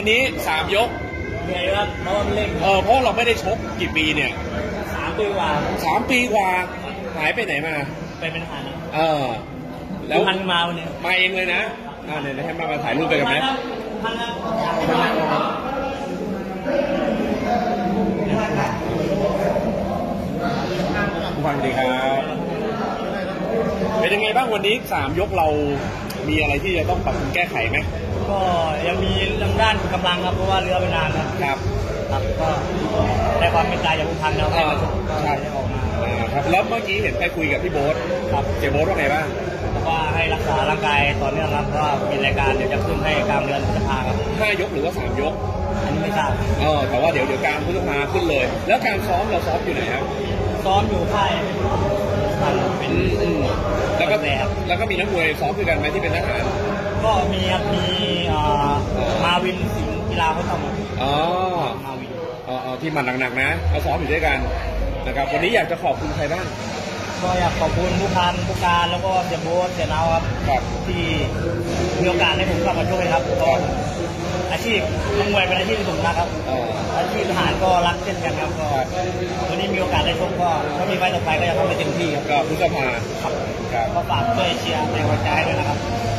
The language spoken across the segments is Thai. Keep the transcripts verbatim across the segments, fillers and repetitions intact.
นี้สามยกเหนื่อยครับเพราะมันเล่นเออเพราะเราไม่ได้ชกกี่ปีเนี่ยสามปีกว่าสามปีกว่าหายไปไหนมาไปเป็นทหารเออแล้วพันมาวันนี้มาเองเลยนะอ่าเนี่ยให้มามาถ่ายรูปไปกันไหมพันครับสวัสดีครับเป็นยังไงบ้างวันนี้สามยกเรามีอะไรที่จะต้องปรับปรุงแก้ไขไหมก็ยังมีเรื่องด้านกำลังครับเพราะว่าเรือไปนานครับครับครับก็ได้ความเป็นใจจากผู้พันแล้วให้มาชกก็ได้ออกมาครับแล้วเมื่อกี้เห็นไปคุยกับพี่โบ๊ทครับเจ๊โบ๊ทว่าไงบ้างบอกว่าให้รักษาร่างกายต่อเนื่องครับก็มีรายการเดี๋ยวจะขึ้นให้กลางเดือนพฤษภาครับห้ายกหรือว่าสามยกอันนี้ไม่ทราบเออแต่ว่าเดี๋ยวเดี๋ยวกลางพฤษภาขึ้นเลยแล้วการซ้อมเราซ้อมอยู่ไหนครับซ้อมอยู่ค่ายเป็นแล้วก็แล้วก็มีนักมวยซ้อมด้วยกันไหมที่เป็นทหารก็มีครับมีมาวินสิงห์กีฬาเขาทำอ๋อมาวินอ๋อที่มันหนักๆนะเขาซ้อมอยู่ด้วยกันนะครับวันนี้อยากจะขอบคุณใครบ้างก็อยากขอบคุณผู้พันผู้การแล้วก็เสียโบ๊ทเสียนาวครับที่มีโอกาสให้ผมกลับมาช่วยครับก็อาชีพนักมวยเป็นอาชีพที่ผมรักครับอาชีพทหารก็รักเช่นกันครับก็วันนี้มีโอกาสได้ชกก็ถ้ามีไฟต่อไปก็จะทำให้เต็มที่ครับก็พฤษภาครับก็ฝากช่วยเชียร์ในหัวใจด้วยนะครับ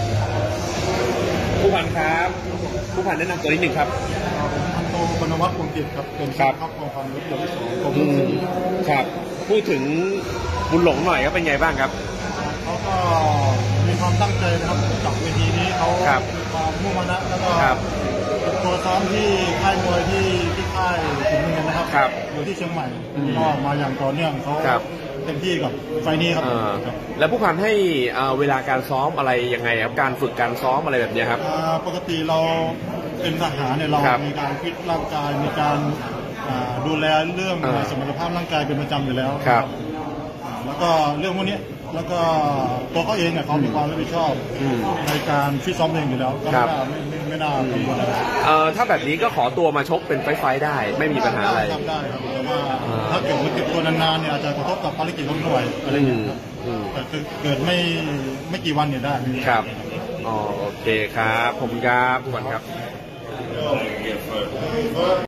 ผู้พันครับผู้พันแนะนำตัวนิดหนึ่งครับพันโทปนวัฒน์พงศ์จิตครับเป็นครับกองพันรถยนต์ที่สองของครับพูดถึงบุญหลงหน่อยก็เป็นไงบ้างครับเขาก็มีความตั้งใจนะครับจากเวทีนี้เขามีความมุ่งมั่นแล้วก็ตัวซ้อมที่ค่ายมวยที่ที่ค่ายขุนเงินนะครับอยู่ที่เชียงใหม่ก็มาอย่างต่อเนื่องเขาเต็มที่กับไฟนี้ครับแล้วผู้พันให้เวลาการซ้อมอะไรยังไงครับการฝึกการซ้อมอะไรแบบนี้ครับปกติเราเป็นทหารเนี่ยเรามีการฟิตร่างกายมีการดูแลเรื่องสมรรถภาพร่างกายเป็นประจำอยู่แล้วครับแล้วก็เรื่องพวกนี้แล้วก็ตัวเขาเองเนี่ยเขามีความรับผิดชอบในการฟิตซ้อมเองอยู่แล้วก็ไม่น่าไม่ไม่น่ากังวลอะไรถ้าแบบนี้ก็ขอตัวมาชกเป็นไฟไฟได้ไม่มีปัญหาอะไรทำได้ครับแต่ว่าถ้าเกิดมันเก็บตัวนานๆเนี่ยอาจจะกระทบกับภารกิจของหน่วยอะไรอย่างเงี้ยแต่เกิดไม่ไม่กี่วันเนี่ยได้ครับอ๋อโอเคครับผมครับก่อนครับ